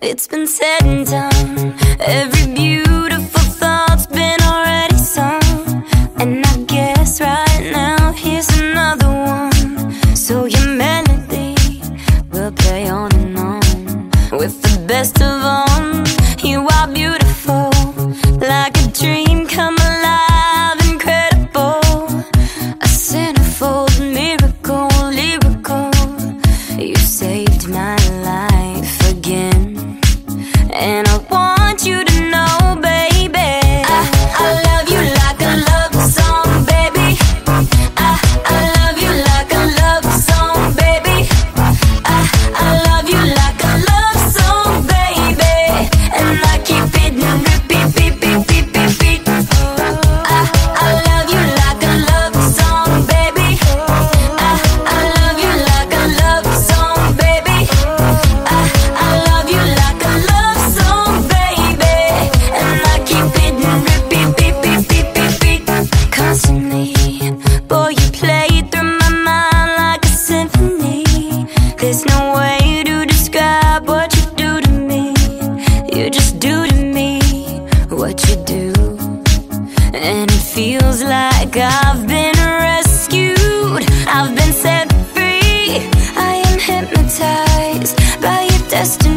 It's been said and done. Every beautiful thought's been already sung. And I guess right now here's another one. So your melody will play on and on. With the best of them, you are beautiful, like a dream come alive, incredible. A centerfold, miracle, lyrical. You saved my life again. And I want you to know, baby, I love you like a love song, baby. I love you like a love song, baby. I love you like a love song, baby. And I keep it re-pe-pe-pe-peat. I love you like a love song, baby. I love you like a love song, baby. I love you like a love song, baby. And I keep it re-pe-pe-pe-peat. Constantly, boy, you play through my mind like a symphony. There's no way to describe what you do to me. You just do to me what you do. And it feels like I've been rescued, I've been set free. I am hypnotized by your destiny.